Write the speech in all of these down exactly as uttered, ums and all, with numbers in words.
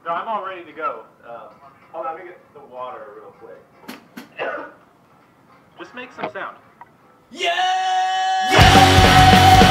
No, I'm all ready to go. Um, hold on, let me get the water real quick. Just make some sound. Yeah! Yeah!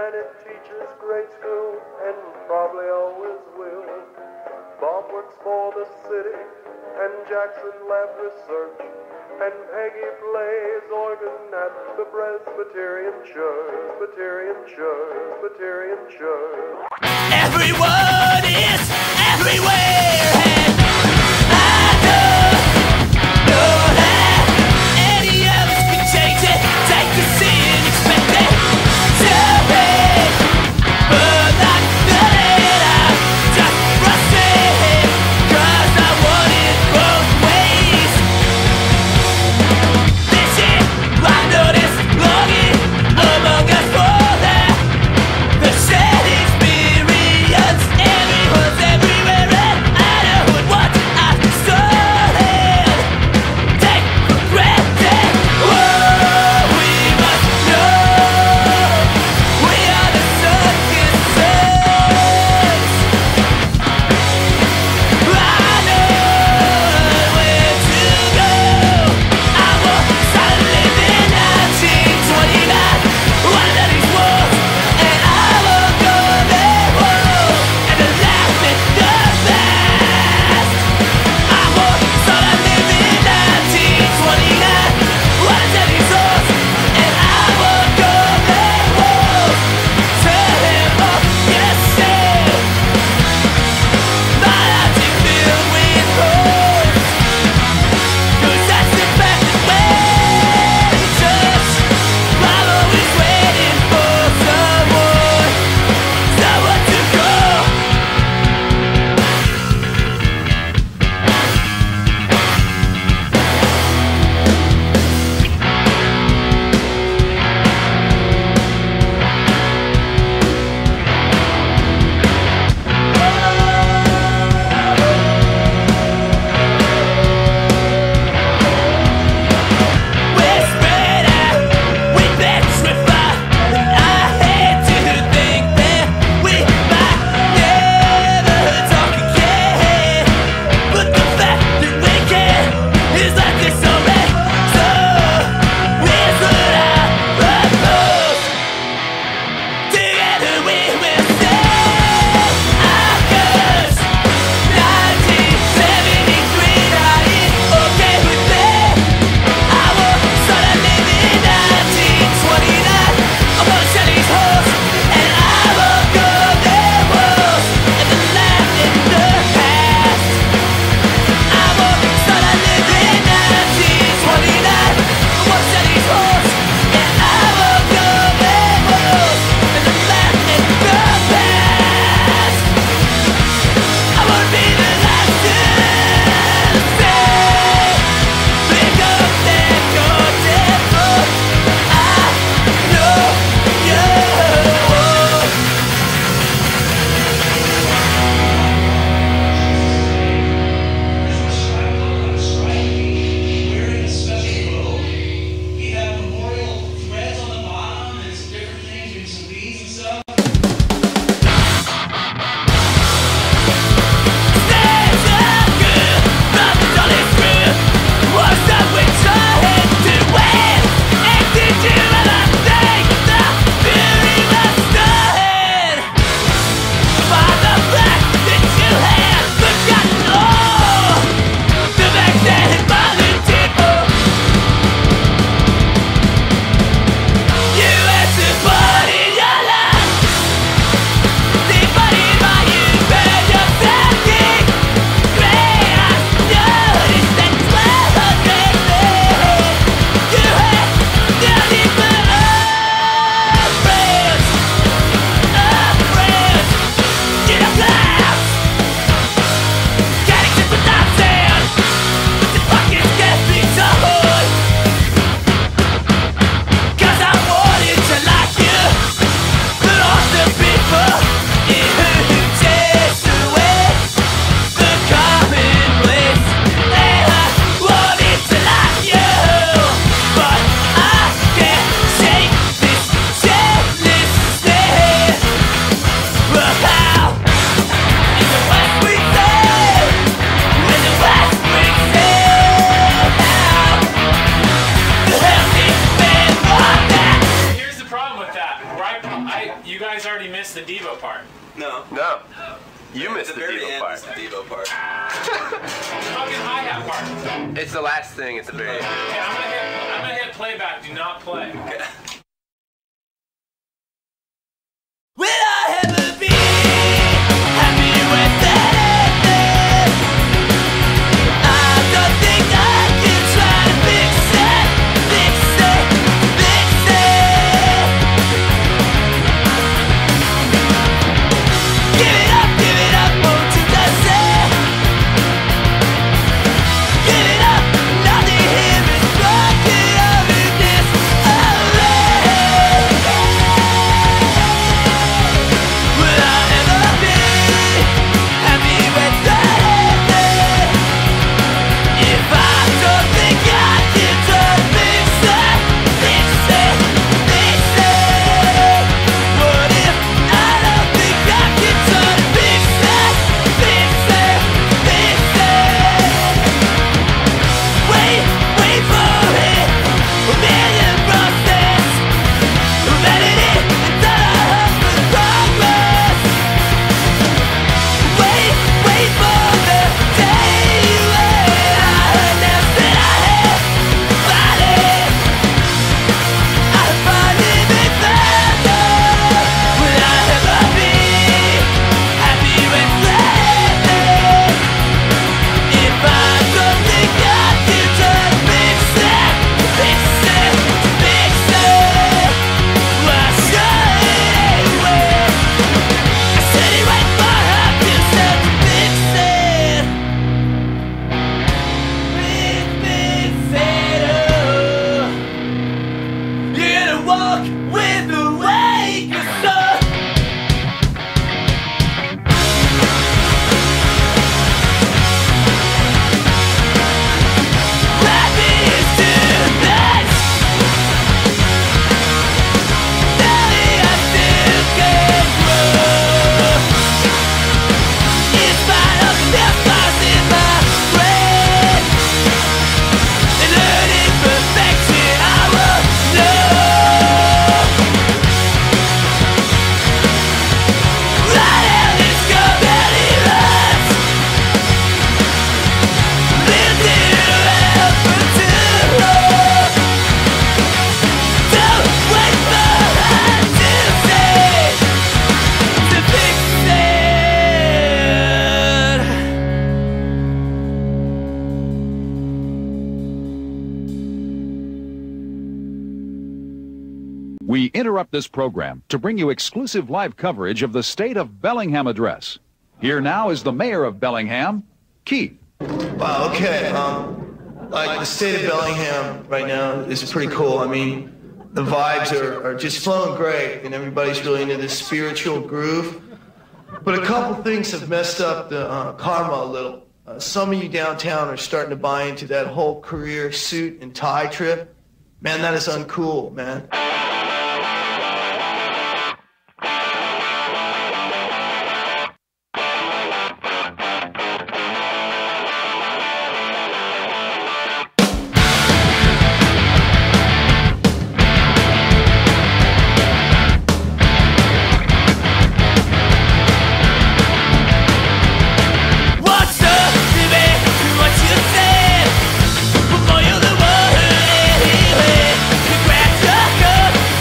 and it teaches grade school and probably always will. Bob works for the city and Jackson lab research, and Peggy plays organ at the Presbyterian Church, Presbyterian Church, Presbyterian Church. Everyone is everywhere, and I don't know that any of us can change it. Take the sin, expect it to be, but not good. I'm just frustrated, 'cause I want it both ways. This year I noticed longing among us for that, the shared experience. Everyone's everywhere and I guys, you guys already missed the Devo part. No. No. You At missed the the very Devo end part. is the Devo part. Fucking hi-hat part. It's the last thing at the very end. Okay, I'm gonna hit, I'm gonna hit playback. Do not play. Okay. Will I ever be happy with anything? I don't think I can try to fix it, fix it, fix it. Give it up, give it up, won't you just say? Give it up, nothing here is broken over this already. Will I ever be happy with anything? If I don't think I can just fix it, fix it, fix it. What if I don't think I can just fix it, fix it, fix it? Wait, wait for it, a million process, humanity until our husband's progress. Wait, wait for the day when I announced that I had finally, I finally been better. Will I ever be happy with anything? If I don't think I can just fix it, fix it, fix it, why should anyway? I said it right for her, just have to fix it. Fix, fix it, oh. You're gonna walk with the way you saw. Life is too nice. Tell me I still can grow. In spite of the flaws in my brain, and learning perfection, I will know. Right out this comedy runs, lived it around for too long. Don't wait for her to say, to fix it. We interrupt this program to bring you exclusive live coverage of the State of Bellingham address. Here now is the mayor of Bellingham, Keith. Wow, okay. Um, like the state of Bellingham right now is pretty cool. I mean, the vibes are, are just flowing great, and everybody's really into this spiritual groove. But a couple things have messed up the uh, karma a little. Uh, some of you downtown are starting to buy into that whole career suit and tie trip. Man, that is uncool, man. What's up, baby? What you said? Before you're the one who anyway. You cracked your cup.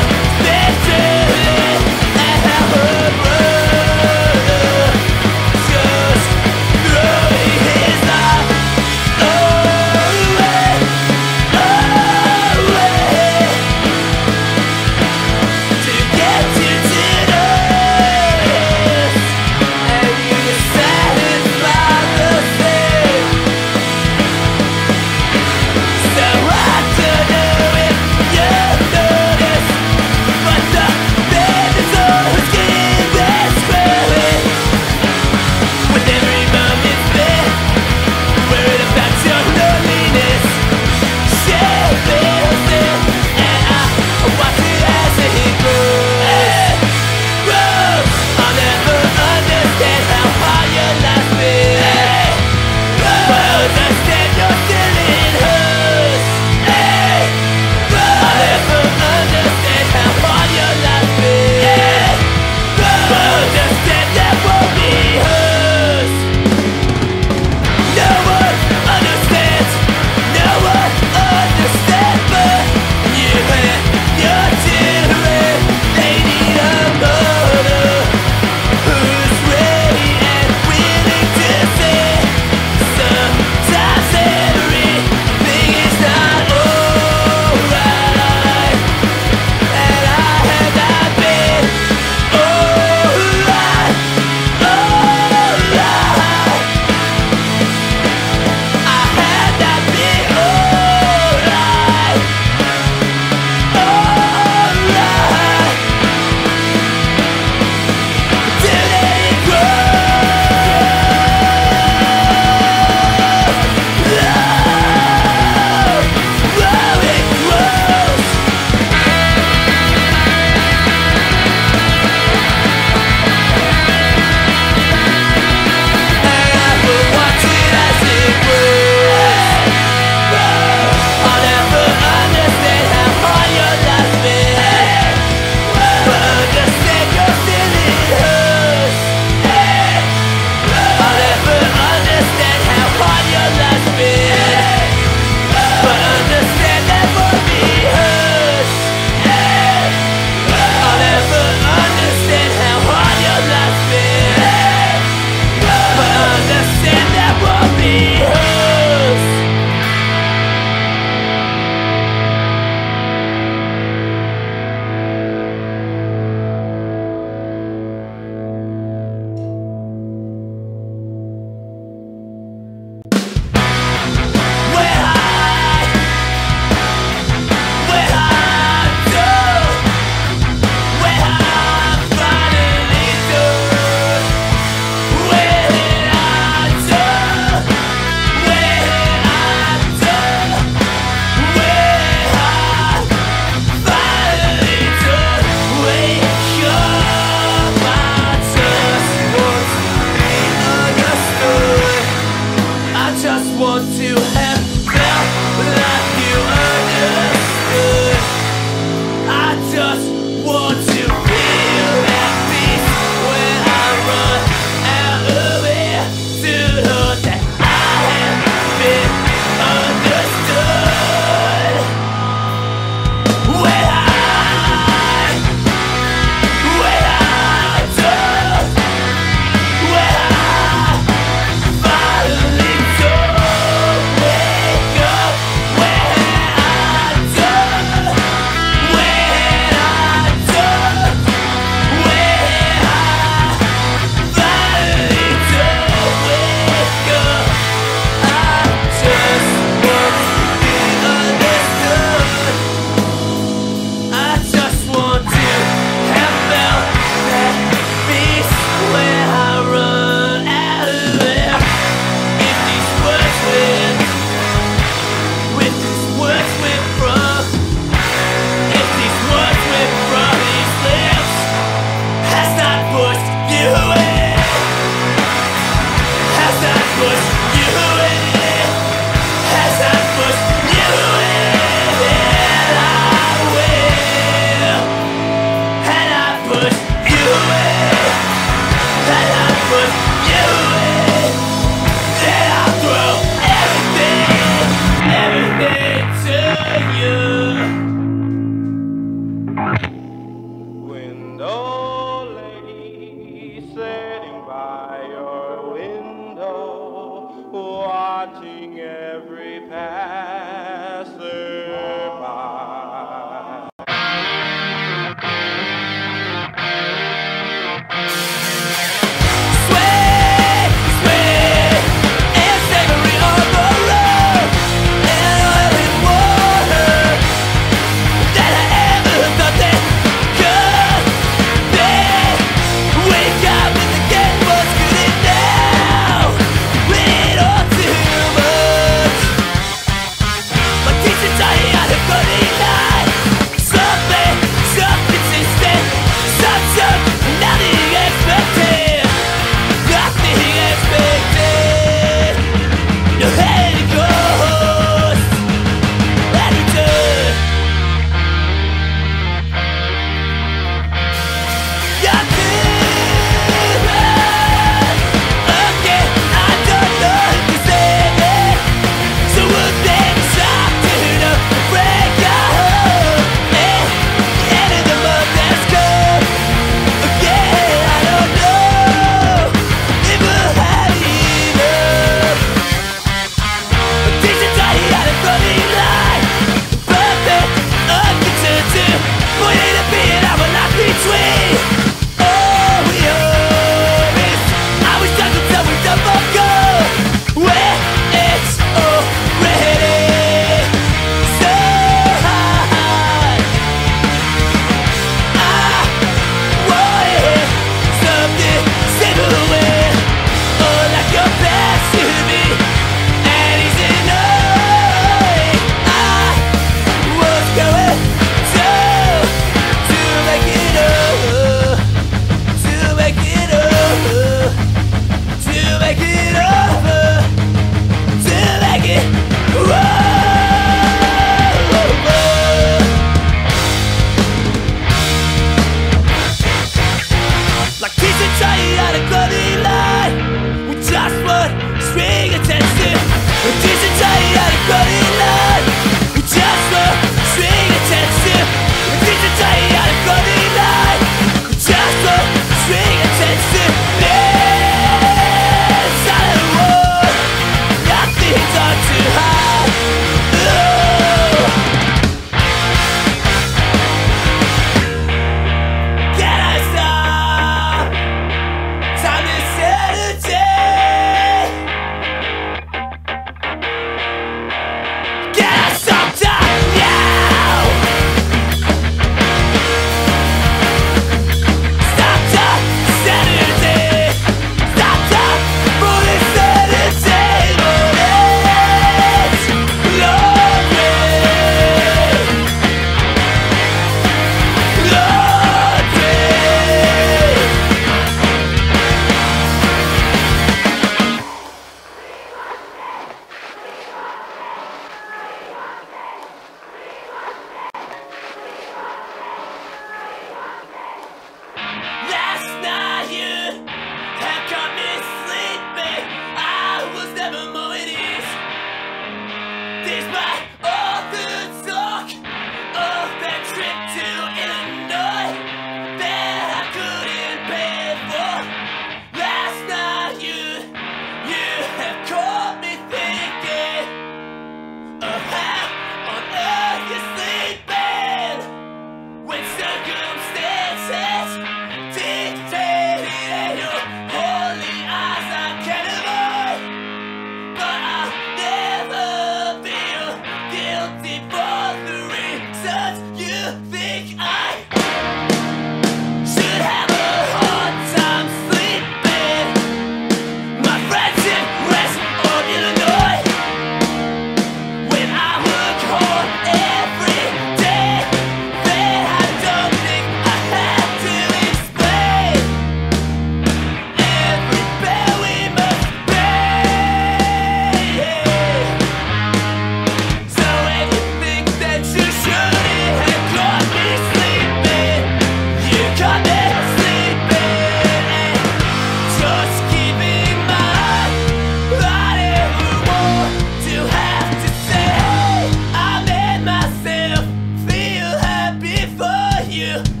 you